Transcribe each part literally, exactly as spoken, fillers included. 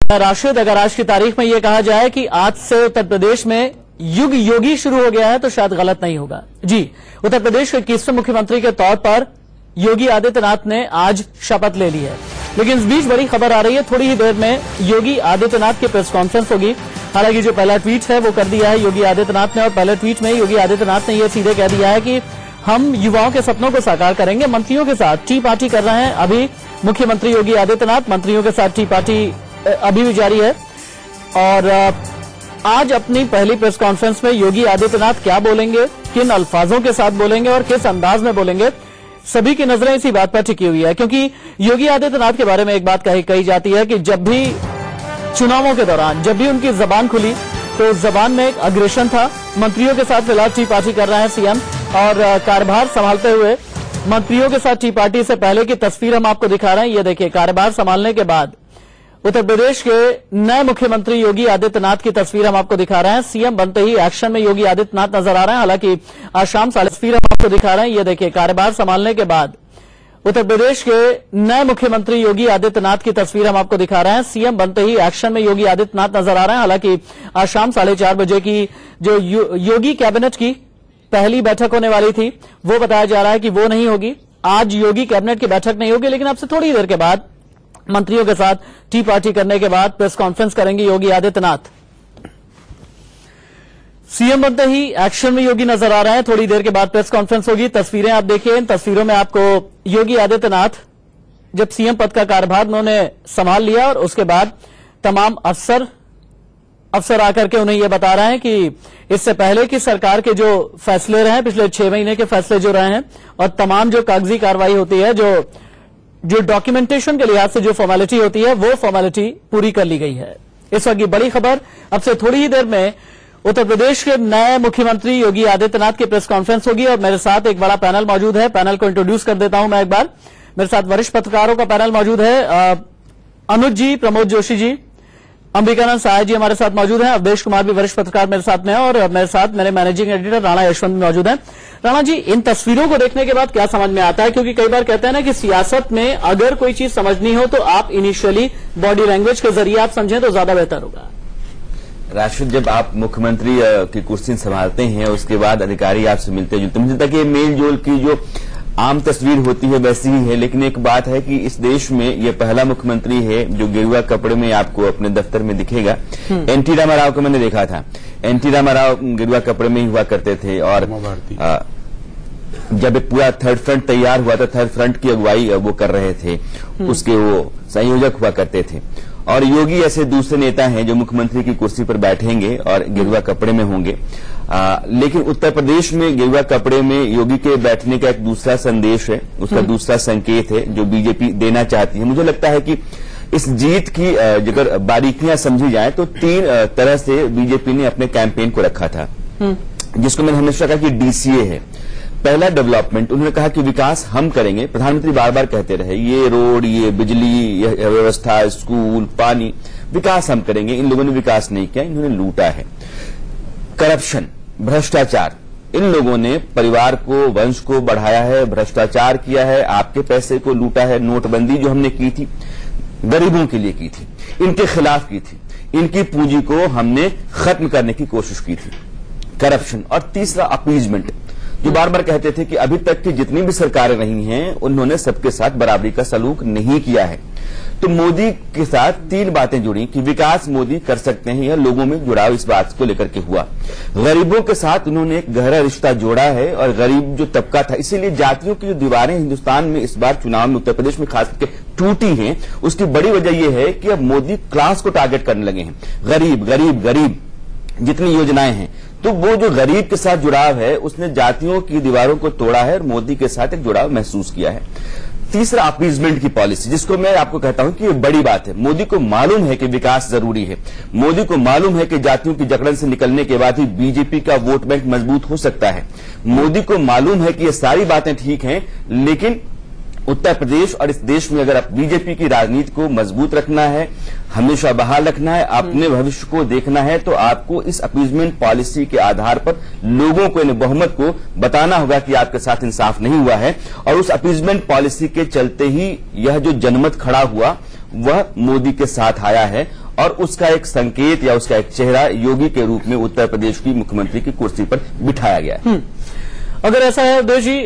राशिद, अगर आज की तारीख में यह कहा जाए कि आज से उत्तर प्रदेश में युग योगी शुरू हो गया है तो शायद गलत नहीं होगा। जी, उत्तर प्रदेश के इक्कीसवें मुख्यमंत्री के तौर पर योगी आदित्यनाथ ने आज शपथ ले ली है। लेकिन इस बीच बड़ी खबर आ रही है, थोड़ी ही देर में योगी आदित्यनाथ की प्रेस कॉन्फ्रेंस होगी। हालांकि जो पहला ट्वीट है वो कर दिया है योगी आदित्यनाथ ने, और पहले ट्वीट में योगी आदित्यनाथ ने यह सीधे कह दिया है कि हम युवाओं के सपनों को साकार करेंगे। मंत्रियों के साथ टी पार्टी कर रहे हैं अभी मुख्यमंत्री योगी आदित्यनाथ, मंत्रियों के साथ टी पार्टी अभी भी जारी है। और आज अपनी पहली प्रेस कॉन्फ्रेंस में योगी आदित्यनाथ क्या बोलेंगे, किन अल्फाजों के साथ बोलेंगे और किस अंदाज में बोलेंगे, सभी की नजरें इसी बात पर टिकी हुई है। क्योंकि योगी आदित्यनाथ के बारे में एक बात कही कही जाती है कि जब भी चुनावों के दौरान जब भी उनकी जबान खुली तो जबान में एक अग्रेशन था। मंत्रियों के साथ फिलहाल टी पार्टी कर रहे हैं सीएम, और कार्यभार संभालते हुए मंत्रियों के साथ टी पार्टी से पहले की तस्वीर हम आपको दिखा रहे हैं। ये देखिए, कार्यभार संभालने के बाद उत्तर प्रदेश के नए मुख्यमंत्री योगी आदित्यनाथ की तस्वीर हम आपको दिखा रहे हैं। सीएम बनते ही एक्शन में योगी आदित्यनाथ नजर आ रहे हैं। हालांकि आज शाम साढ़े तस्वीर हम आपको दिखा रहे हैं। ये देखिए, कार्यभार संभालने के बाद उत्तर प्रदेश के नए मुख्यमंत्री योगी आदित्यनाथ की तस्वीर हम आपको दिखा रहे हैं। सीएम बनते ही एक्शन में योगी आदित्यनाथ नजर आ रहे हैं। हालांकि आज शाम साढ़े चार बजे की जो योगी कैबिनेट की पहली बैठक होने वाली थी वो बताया जा रहा है कि वो नहीं होगी। आज योगी कैबिनेट की बैठक नहीं होगी, लेकिन अब से थोड़ी देर के बाद मंत्रियों के साथ टी पार्टी करने के बाद प्रेस कॉन्फ्रेंस करेंगे योगी आदित्यनाथ। सीएम बनते ही एक्शन में योगी नजर आ रहे हैं। थोड़ी देर के बाद प्रेस कॉन्फ्रेंस होगी। तस्वीरें आप देखिए, इन तस्वीरों में आपको योगी आदित्यनाथ जब सीएम पद का कार्यभार उन्होंने संभाल लिया और उसके बाद तमाम अफसर अफसर आकर के उन्हें यह बता रहे हैं कि इससे पहले की सरकार के जो फैसले रहे हैं, पिछले छह महीने के फैसले जो रहे हैं, और तमाम जो कागजी कार्रवाई होती है, जो जो डॉक्यूमेंटेशन के लिहाज से जो फॉर्मेलिटी होती है, वो फॉर्मेलिटी पूरी कर ली गई है। इस वक्त की बड़ी खबर, अब से थोड़ी ही देर में उत्तर प्रदेश के नए मुख्यमंत्री योगी आदित्यनाथ की प्रेस कॉन्फ्रेंस होगी और मेरे साथ एक बड़ा पैनल मौजूद है। पैनल को इंट्रोड्यूस कर देता हूं मैं एक बार। मेरे साथ वरिष्ठ पत्रकारों का पैनल मौजूद है। अनुज जी, प्रमोद जोशी जी, अंबिकानंद सहाय जी हमारे साथ मौजूद हैं। अवधेश कुमार भी वरिष्ठ पत्रकार मेरे साथ में है, और मेरे साथ मेरे मैनेजिंग एडिटर राणा यशवंत भी मौजूद हैं। राणा जी, इन तस्वीरों को देखने के बाद क्या समझ में आता है? क्योंकि कई बार कहते हैं ना कि सियासत में अगर कोई चीज समझनी हो तो आप इनिशियली बॉडी लैंग्वेज के जरिए आप समझें तो ज्यादा बेहतर होगा। राशिद, जब आप मुख्यमंत्री की कुर्सी संभालते हैं उसके बाद अधिकारी आपसे मिलते जुलते, मुझे लगता है कि मेल जोल की जो आम तस्वीर होती है वैसी ही है। लेकिन एक बात है कि इस देश में ये पहला मुख्यमंत्री है जो गेरुआ कपड़े में आपको अपने दफ्तर में दिखेगा। एनटी रामाराव को मैंने देखा था, एनटी रामाराव गेरुआ कपड़े में ही हुआ करते थे, और आ, जब एक पूरा थर्ड फ्रंट तैयार हुआ था, थर्ड फ्रंट की अगुवाई वो कर रहे थे, उसके वो संयोजक हुआ करते थे। और योगी ऐसे दूसरे नेता हैं जो मुख्यमंत्री की कुर्सी पर बैठेंगे और गेरुआ कपड़े में होंगे। आ, लेकिन उत्तर प्रदेश में गेरुआ कपड़े में योगी के बैठने का एक दूसरा संदेश है, उसका दूसरा संकेत है जो बीजेपी देना चाहती है। मुझे लगता है कि इस जीत की अगर बारीकियां समझी जाए तो तीन तरह से बीजेपी ने अपने कैंपेन को रखा था, जिसको मैंने हमेशा कहा कि डीसीए है। पहला डेवलपमेंट, उन्होंने कहा कि विकास हम करेंगे। प्रधानमंत्री बार बार कहते रहे ये रोड, ये बिजली, ये व्यवस्था, स्कूल, पानी, विकास हम करेंगे। इन लोगों ने विकास नहीं किया, इन्होंने लूटा है। करप्शन, भ्रष्टाचार, इन लोगों ने परिवार को, वंश को बढ़ाया है, भ्रष्टाचार किया है, आपके पैसे को लूटा है। नोटबंदी जो हमने की थी गरीबों के लिए की थी, इनके खिलाफ की थी, इनकी पूंजी को हमने खत्म करने की कोशिश की थी। करप्शन। और तीसरा अपीजमेंट, जो बार बार कहते थे कि अभी तक की जितनी भी सरकारें रही हैं उन्होंने सबके साथ बराबरी का सलूक नहीं किया है। तो मोदी के साथ तीन बातें जुड़ी कि विकास मोदी कर सकते हैं, या लोगों में जुड़ाव इस बात को लेकर के हुआ। गरीबों के साथ उन्होंने एक गहरा रिश्ता जोड़ा है, और गरीब जो तबका था, इसीलिए जातियों की जो दीवारें हिंदुस्तान में इस बार चुनाव में उत्तर प्रदेश में खास करके टूटी हैं, उसकी बड़ी वजह यह है कि अब मोदी क्लास को टारगेट करने लगे हैं। गरीब गरीब गरीब जितनी योजनाएं हैं, तो वो जो गरीब के साथ जुड़ाव है उसने जातियों की दीवारों को तोड़ा है और मोदी के साथ एक जुड़ाव महसूस किया है। तीसरा अपीजमेंट की पॉलिसी, जिसको मैं आपको कहता हूं कि ये बड़ी बात है। मोदी को मालूम है कि विकास जरूरी है, मोदी को मालूम है कि जातियों की जकड़न से निकलने के बाद ही बीजेपी का वोट बैंक मजबूत हो सकता है। मोदी को मालूम है कि ये सारी बातें ठीक हैं, लेकिन उत्तर प्रदेश और इस देश में अगर आप बीजेपी की राजनीति को मजबूत रखना है, हमेशा बहाल रखना है, अपने भविष्य को देखना है, तो आपको इस अपीजमेंट पॉलिसी के आधार पर लोगों को, इन बहुमत को बताना होगा कि आपके साथ इंसाफ नहीं हुआ है। और उस अपीजमेंट पॉलिसी के चलते ही यह जो जनमत खड़ा हुआ वह मोदी के साथ आया है। और उसका एक संकेत या उसका एक चेहरा योगी के रूप में उत्तर प्रदेश की मुख्यमंत्री की कुर्सी पर बिठाया गया है। अगर ऐसा है अवधेश जी,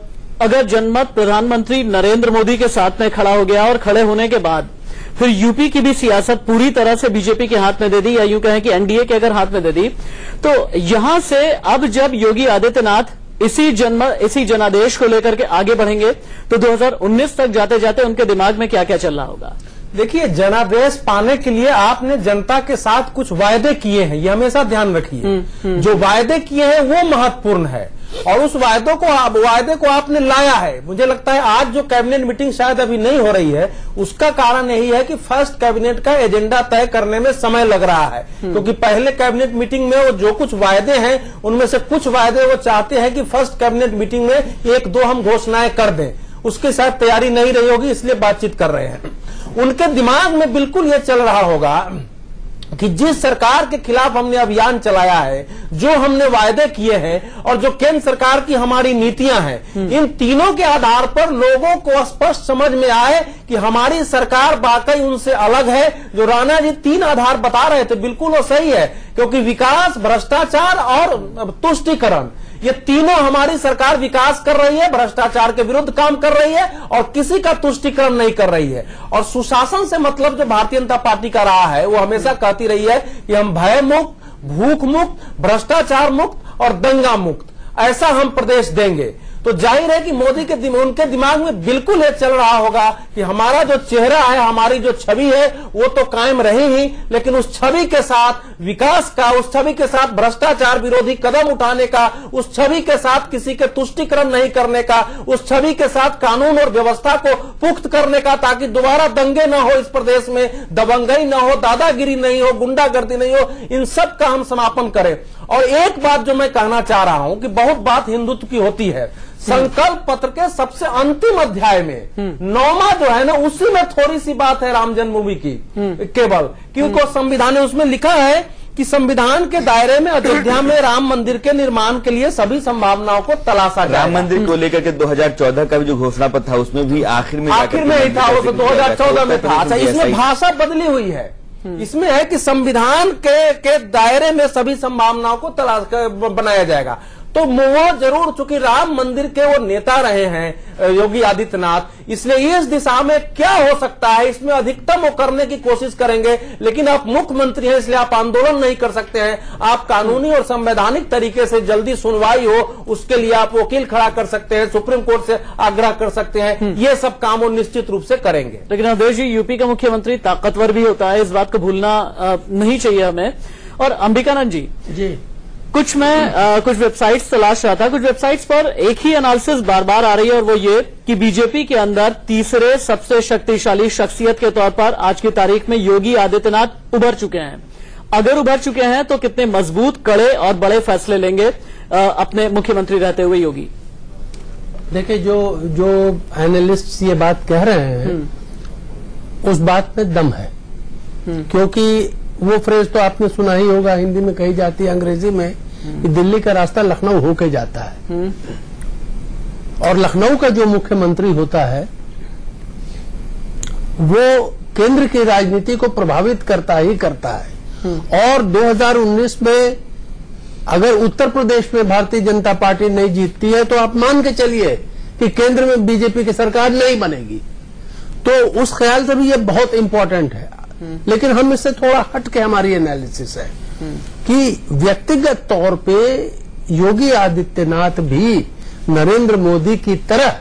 अगर जनमत प्रधानमंत्री नरेंद्र मोदी के साथ में खड़ा हो गया और खड़े होने के बाद फिर यूपी की भी सियासत पूरी तरह से बीजेपी के हाथ में दे दी, या यूं कहें कि एनडीए के अगर हाथ में दे दी, तो यहां से अब जब योगी आदित्यनाथ इसी जन्म इसी जनादेश को लेकर के आगे बढ़ेंगे तो दो हज़ार उन्नीस तक जाते जाते उनके दिमाग में क्या क्या चल रहा होगा? देखिए, जनादेश पाने के लिए आपने जनता के साथ कुछ वायदे किए हैं, ये हमेशा ध्यान रखिए। जो वायदे किए हैं वो महत्वपूर्ण है और उस वायदों को आप वायदे को आपने लाया है। मुझे लगता है आज जो कैबिनेट मीटिंग शायद अभी नहीं हो रही है, उसका कारण यही है कि फर्स्ट कैबिनेट का एजेंडा तय करने में समय लग रहा है, क्योंकि पहले कैबिनेट मीटिंग में वो जो कुछ वायदे हैं उनमें से कुछ वायदे वो चाहते हैं कि फर्स्ट कैबिनेट मीटिंग में एक दो हम घोषणाएं कर दें। उसकी शायद तैयारी नहीं रही होगी, इसलिए बातचीत कर रहे हैं। उनके दिमाग में बिल्कुल ये चल रहा होगा कि जिस सरकार के खिलाफ हमने अभियान चलाया है, जो हमने वायदे किए हैं और जो केंद्र सरकार की हमारी नीतियां हैं, इन तीनों के आधार पर लोगों को स्पष्ट समझ में आए कि हमारी सरकार वाकई उनसे अलग है। जो राणा जी तीन आधार बता रहे थे बिल्कुल वो सही है, क्योंकि विकास, भ्रष्टाचार और तुष्टीकरण, ये तीनों हमारी सरकार विकास कर रही है, भ्रष्टाचार के विरुद्ध काम कर रही है और किसी का तुष्टीकरण नहीं कर रही है। और सुशासन से मतलब जो भारतीय जनता पार्टी का रहा है, वो हमेशा कहती रही है कि हम भय मुक्त, भूख मुक्त, भ्रष्टाचार मुक्त और दंगा मुक्त, ऐसा हम प्रदेश देंगे। तो जाहिर है कि मोदी के दिम, उनके दिमाग में बिल्कुल ये चल रहा होगा कि हमारा जो चेहरा है, हमारी जो छवि है, वो तो कायम रही ही, लेकिन उस छवि के साथ विकास का, उस छवि के साथ भ्रष्टाचार विरोधी कदम उठाने का, उस छवि के साथ किसी के तुष्टीकरण नहीं करने का, उस छवि के साथ कानून और व्यवस्था को पुख्त करने का, ताकि दोबारा दंगे न हो इस प्रदेश में, दबंगई न हो, दादागिरी नहीं हो, गुंडागर्दी नहीं हो, इन सब का हम समापन करें। और एक बात जो मैं कहना चाह रहा हूं कि बहुत बात हिंदुत्व की होती है, संकल्प पत्र के सबसे अंतिम अध्याय में नौमा जो है ना, उसी में थोड़ी सी बात है राम जन्मभूमि की केवल, क्योंकि संविधान ने उसमें लिखा है कि संविधान के दायरे में अयोध्या में राम मंदिर के निर्माण के लिए सभी संभावनाओं को तलाशा जाएगा। राम मंदिर को लेकर के दो हज़ार चौदह का भी जो घोषणा पत्र था उसमें भी आखिर में आखिर में ही था, वो दो हजार चौदह में था। अच्छा, इसमें भाषा बदली हुई है, इसमें है कि संविधान के के दायरे में सभी संभावनाओं को तलाश कर बनाया जाएगा। तो वो जरूर, चूंकि राम मंदिर के वो नेता रहे हैं योगी आदित्यनाथ, इसलिए इस दिशा में क्या हो सकता है इसमें अधिकतम वो करने की कोशिश करेंगे। लेकिन आप मुख्यमंत्री हैं, इसलिए आप आंदोलन नहीं कर सकते हैं। आप कानूनी और संवैधानिक तरीके से जल्दी सुनवाई हो, उसके लिए आप वकील खड़ा कर सकते हैं, सुप्रीम कोर्ट से आग्रह कर सकते हैं। ये सब काम वो निश्चित रूप से करेंगे। लेकिन अवधेश जी, यूपी का मुख्यमंत्री ताकतवर भी होता है, इस बात को भूलना नहीं चाहिए हमें। और अंबिकानंद जी जी कुछ मैं आ, कुछ वेबसाइट्स तलाश रहा था, कुछ वेबसाइट्स पर एक ही एनालिसिस बार बार आ रही है, और वो ये कि बीजेपी के अंदर तीसरे सबसे शक्तिशाली शख्सियत के तौर पर आज की तारीख में योगी आदित्यनाथ उभर चुके हैं। अगर उभर चुके हैं तो कितने मजबूत, कड़े और बड़े फैसले लेंगे आ, अपने मुख्यमंत्री रहते हुए योगी? देखिए, जो जो एनालिस्ट ये बात कह रहे हैं उस बात में दम है, क्योंकि वो फ्रेज तो आपने सुना ही होगा, हिंदी में कही जाती है, अंग्रेजी में, कि दिल्ली का रास्ता लखनऊ होके जाता है। और लखनऊ का जो मुख्यमंत्री होता है वो केंद्र की राजनीति को प्रभावित करता ही करता है। और दो हज़ार उन्नीस में अगर उत्तर प्रदेश में भारतीय जनता पार्टी नहीं जीतती है तो आप मान के चलिए कि केंद्र में बीजेपी की सरकार नहीं बनेगी। तो उस ख्याल से भी ये बहुत इंपॉर्टेंट है। लेकिन हम इससे थोड़ा हट के हमारी एनालिसिस है कि व्यक्तिगत तौर पे योगी आदित्यनाथ भी नरेंद्र मोदी की तरह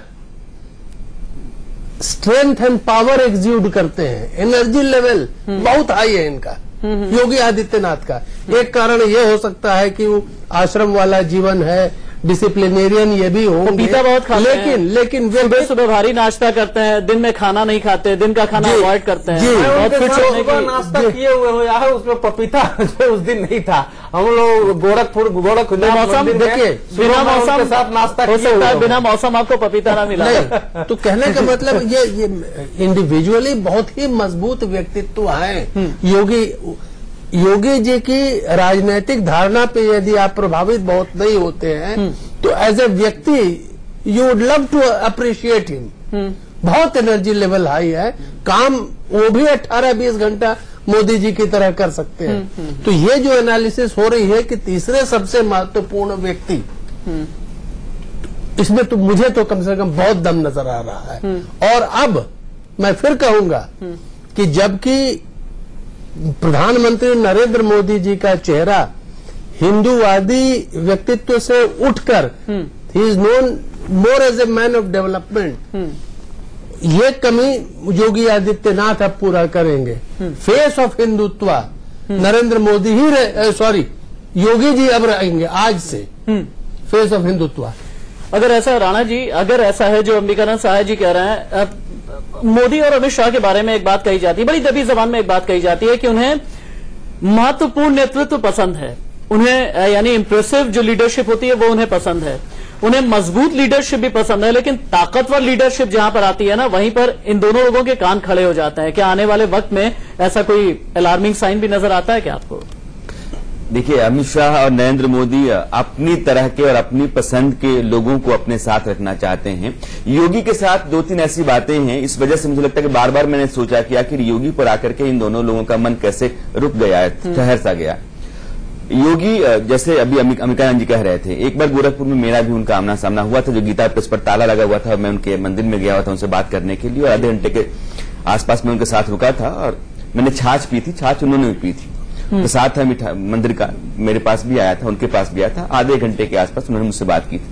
स्ट्रेंथ एंड पावर एग्जीक्यूट करते हैं। एनर्जी लेवल बहुत हाई है इनका, योगी आदित्यनाथ का। एक कारण यह हो सकता है कि वो आश्रम वाला जीवन है, डिसिप्लिनेरियन ये भी हो, पपीता बहुत खाते लेकिन हैं। लेकिन वे सुबह सुबह भारी नाश्ता करते हैं, दिन में खाना नहीं खाते, दिन का खाना अवॉइड करते हैं। बहुत कुछ नाश्ता किए हुए हो यार, उसमें पपीता उस दिन नहीं था। हम लोग गोरखपुर गोरख मौसम देखिए, बिना मौसम के साथ नाश्ता हो सकता है, बिना मौसम आपको पपीता ना मिला। तो कहने का मतलब ये ये इंडिविजुअली बहुत ही मजबूत व्यक्तित्व हैं योगी योगी जी की राजनीतिक धारणा पे यदि आप प्रभावित बहुत नहीं होते हैं तो एज ए व्यक्ति you would love to appreciate him. बहुत एनर्जी लेवल हाई है, काम वो भी अठारह बीस घंटा मोदी जी की तरह कर सकते हैं। तो ये जो एनालिसिस हो रही है कि तीसरे सबसे महत्वपूर्ण व्यक्ति, इसमें तो मुझे तो कम से कम बहुत दम नजर आ रहा है। और अब मैं फिर कहूंगा कि जबकि प्रधानमंत्री नरेंद्र मोदी जी का चेहरा हिंदूवादी व्यक्तित्व से उठकर ही is known more as a man of development, ये कमी योगी आदित्यनाथ अब पूरा करेंगे। फेस ऑफ हिंदुत्व नरेंद्र मोदी ही, सॉरी योगी जी अब रहेंगे आज से फेस ऑफ हिंदुत्व। अगर ऐसा राणा जी, अगर ऐसा है जो अंबिकानंद साहा जी कह रहे हैं, मोदी और अमित शाह के बारे में एक बात कही जाती है, बड़ी दबी जबान में एक बात कही जाती है कि उन्हें महत्वपूर्ण नेतृत्व पसंद है, उन्हें यानी इंप्रेसिव जो लीडरशिप होती है वो उन्हें पसंद है, उन्हें मजबूत लीडरशिप भी पसंद है, लेकिन ताकतवर लीडरशिप जहां पर आती है ना, वहीं पर इन दोनों लोगों के कान खड़े हो जाते हैं। क्या आने वाले वक्त में ऐसा कोई अलार्मिंग साइन भी नजर आता है क्या आपको? देखिए, अमित शाह और नरेंद्र मोदी अपनी तरह के और अपनी पसंद के लोगों को अपने साथ रखना चाहते हैं। योगी के साथ दो तीन ऐसी बातें हैं, इस वजह से मुझे लगता है कि बार बार मैंने सोचा कि आखिर योगी पर आकर के इन दोनों लोगों का मन कैसे रुक गया, ठहर सा गया। योगी, जैसे अभी अंबिकानंद जी कह रहे थे, एक बार गोरखपुर में मेरा भी उनका आमना सामना हुआ था, जो गीता प्रेस पर ताला लगा हुआ था, मैं उनके मंदिर में गया हुआ था उनसे बात करने के लिए, और आधे घंटे के आसपास में उनके साथ रुका था और मैंने छाछ पी थी, छाछ उन्होंने भी पी थी, तो साथ है मिठा मंदिर का, मेरे पास भी आया था, उनके पास भी आया था, आधे घंटे के आसपास उन्होंने मुझसे बात की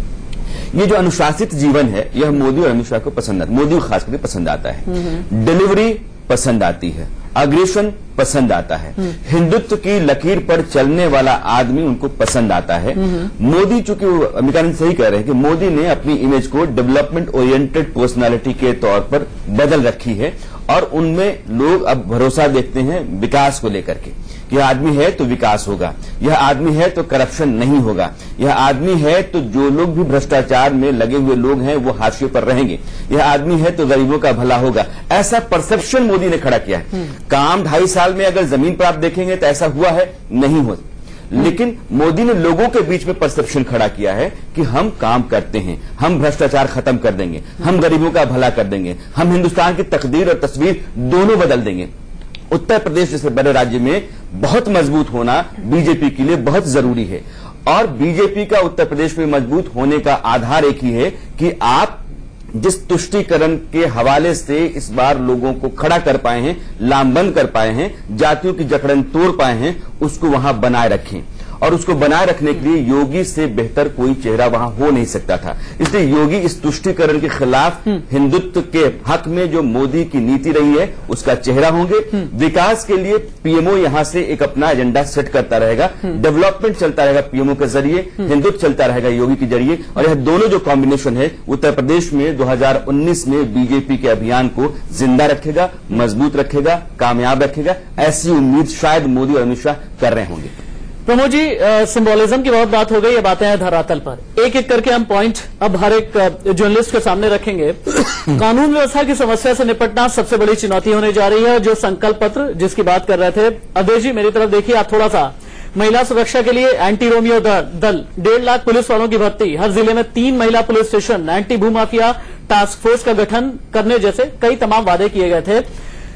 थी। ये जो अनुशासित जीवन है, यह मोदी और अमित शाह को पसंद आता है, मोदी को खास करके पसंद आता है। डिलीवरी पसंद आती है, अग्रेशन पसंद आता है, हिंदुत्व की लकीर पर चलने वाला आदमी उनको पसंद आता है। मोदी, चूंकि अंबिकानंद सही कह रहे हैं कि मोदी ने अपनी इमेज को डेवलपमेंट ओरिएंटेड पर्सनालिटी के तौर पर बदल रखी है और उनमें लोग अब भरोसा देखते हैं विकास को लेकर के। यह आदमी है तो विकास होगा, यह आदमी है तो करप्शन नहीं होगा, यह आदमी है तो जो लोग भी भ्रष्टाचार में लगे हुए लोग हैं वो हाशिए पर रहेंगे, यह आदमी है तो गरीबों का भला होगा, ऐसा परसेप्शन मोदी ने खड़ा किया है। काम ढाई साल में अगर जमीन पर आप देखेंगे तो ऐसा हुआ है, नहीं हो, लेकिन मोदी ने लोगों के बीच में परसेप्शन खड़ा किया है कि हम काम करते हैं, हम भ्रष्टाचार खत्म कर देंगे, हम गरीबों का भला कर देंगे, हम हिंदुस्तान की तकदीर और तस्वीर दोनों बदल देंगे। उत्तर प्रदेश जैसे बड़े राज्य में बहुत मजबूत होना बीजेपी के लिए बहुत जरूरी है, और बीजेपी का उत्तर प्रदेश में मजबूत होने का आधार एक ही है कि आप जिस तुष्टीकरण के हवाले से इस बार लोगों को खड़ा कर पाए हैं, लामबंद कर पाए हैं, जातियों की जकड़न तोड़ पाए हैं, उसको वहां बनाए रखें। और उसको बनाए रखने के लिए योगी से बेहतर कोई चेहरा वहां हो नहीं सकता था। इसलिए योगी इस तुष्टीकरण के खिलाफ हिंदुत्व के हक में जो मोदी की नीति रही है उसका चेहरा होंगे। विकास के लिए पीएमओ यहां से एक अपना एजेंडा सेट करता रहेगा, डेवलपमेंट चलता रहेगा पीएमओ के जरिए, हिंदुत्व चलता रहेगा योगी के जरिए, और यह दोनों जो कॉम्बिनेशन है उत्तर प्रदेश में दो हजार उन्नीस में बीजेपी के अभियान को जिंदा रखेगा, मजबूत रखेगा, कामयाब रखेगा। ऐसी उम्मीद शायद मोदी और अमित शाह कर रहे होंगे। प्रमोद जी, सिंबोलिज्म की बहुत बात हो गई, ये बातें हैं धरातल पर। एक एक करके हम पॉइंट अब हर एक जर्नलिस्ट के सामने रखेंगे। कानून व्यवस्था की समस्या से निपटना सबसे बड़ी चुनौती होने जा रही है। जो संकल्प पत्र जिसकी बात कर रहे थे अवधेश जी, मेरी तरफ देखिए आप थोड़ा सा। महिला सुरक्षा के लिए एंटी रोमियो दल, डेढ़ लाख पुलिस वालों की भर्ती, हर जिले में तीन महिला पुलिस स्टेशन, एंटी भूमाफिया टास्क फोर्स का गठन करने जैसे कई तमाम वादे किए गए थे।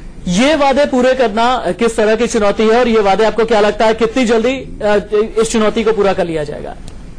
ये वादे पूरे करना किस तरह की चुनौती है, और ये वादे आपको क्या लगता है कितनी जल्दी इस चुनौती को पूरा कर लिया जाएगा?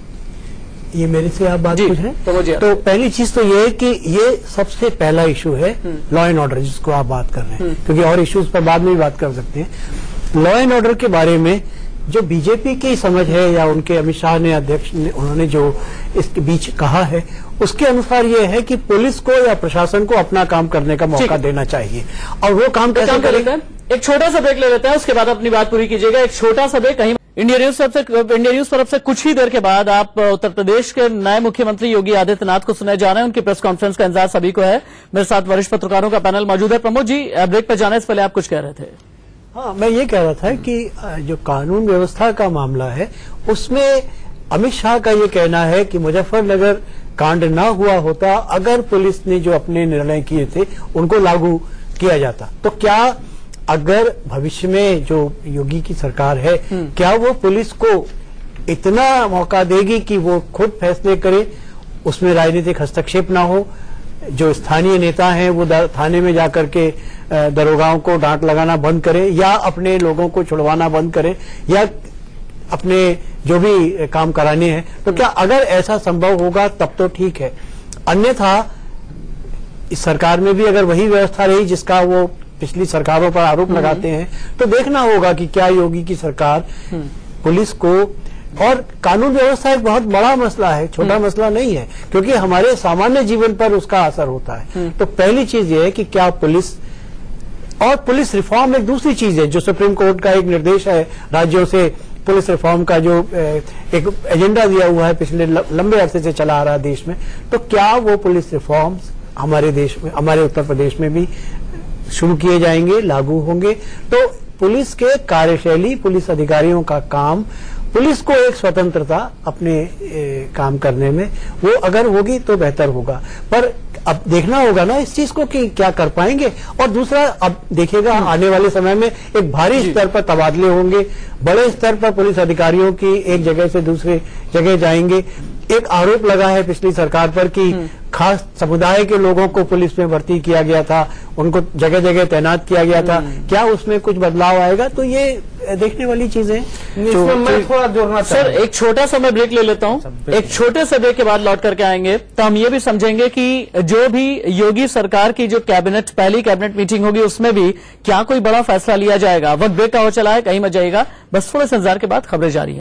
ये मेरे से आप बात पूछ रहे हैं तो, तो पहली चीज तो ये है कि ये सबसे पहला इशू है लॉ एंड ऑर्डर जिसको आप बात कर रहे हैं, क्योंकि और इश्यूज पर बाद में भी बात कर सकते हैं। लॉ एंड ऑर्डर के बारे में जो बीजेपी की समझ है या उनके अमित शाह ने अध्यक्ष ने उन्होंने जो इसके बीच कहा है उसके अनुसार ये है कि पुलिस को या प्रशासन को अपना काम करने का मौका देना चाहिए। और वो काम कैसे करेंगे? एक छोटा सा ब्रेक ले लेते हैं, उसके बाद अपनी बात पूरी कीजिएगा। एक छोटा सा ब्रेक। कहीं इंडिया न्यूज तरफ से इंडिया न्यूज तरफ से कुछ ही देर के बाद आप उत्तर प्रदेश के नए मुख्यमंत्री योगी आदित्यनाथ को सुने जा रहे हैं। उनकी प्रेस कॉन्फ्रेंस का इंतजार सभी को है। मेरे साथ वरिष्ठ पत्रकारों का पैनल मौजूद है। प्रमोद जी, ब्रेक पर जाने से पहले आप कुछ कह रहे थे। हाँ, मैं ये कह रहा था कि जो कानून व्यवस्था का मामला है उसमें अमित शाह का ये कहना है कि मुजफ्फरनगर कांड ना हुआ होता अगर पुलिस ने जो अपने निर्णय किए थे उनको लागू किया जाता, तो क्या अगर भविष्य में जो योगी की सरकार है क्या वो पुलिस को इतना मौका देगी कि वो खुद फैसले करे, उसमें राजनीतिक हस्तक्षेप ना हो, जो स्थानीय नेता हैं वो थाने में जाकर के दरोगाओं को डांट लगाना बंद करे या अपने लोगों को छुड़वाना बंद करे या अपने जो भी काम कराने हैं, तो क्या अगर ऐसा संभव होगा तब तो ठीक है। अन्यथा इस सरकार में भी अगर वही व्यवस्था रही जिसका वो पिछली सरकारों पर आरोप लगाते हैं, तो देखना होगा कि क्या योगी की सरकार पुलिस को, और कानून व्यवस्था एक बहुत बड़ा मसला है, छोटा मसला नहीं है, क्योंकि हमारे सामान्य जीवन पर उसका असर होता है। तो पहली चीज ये है कि क्या पुलिस, और पुलिस रिफॉर्म एक दूसरी चीज है, जो सुप्रीम कोर्ट का एक निर्देश है राज्यों से, पुलिस रिफॉर्म का जो एक एजेंडा दिया हुआ है पिछले लंबे अरसे से चला आ रहा है देश में, तो क्या वो पुलिस रिफॉर्म्स हमारे देश में, हमारे उत्तर प्रदेश में भी शुरू किए जाएंगे, लागू होंगे। तो पुलिस के कार्यशैली, पुलिस अधिकारियों का काम, पुलिस को एक स्वतंत्रता अपने ए, काम करने में, वो अगर होगी तो बेहतर होगा। पर अब देखना होगा ना इस चीज को कि क्या कर पाएंगे। और दूसरा, अब देखिएगा आने वाले समय में एक भारी स्तर पर तबादले होंगे, बड़े स्तर पर पुलिस अधिकारियों की एक जगह से दूसरे जगह जाएंगे। एक आरोप लगा है पिछली सरकार पर कि खास समुदाय के लोगों को पुलिस में भर्ती किया गया था, उनको जगह जगह तैनात किया गया था, क्या उसमें कुछ बदलाव आएगा? तो ये देखने वाली चीजें। इसमें मैं थोड़ा जोड़ना सर, एक छोटा सा मैं ब्रेक ले लेता हूं। एक छोटे से ब्रेक के बाद लौट करके आएंगे तो हम ये भी समझेंगे कि जो भी योगी सरकार की जो कैबिनेट, पहली कैबिनेट मीटिंग होगी, उसमें भी क्या कोई बड़ा फैसला लिया जाएगा। वक्त ब्रेक का हो चला है, कहीं मत जाइएगा, बस थोड़े से इंतजार के बाद खबरें जारी है।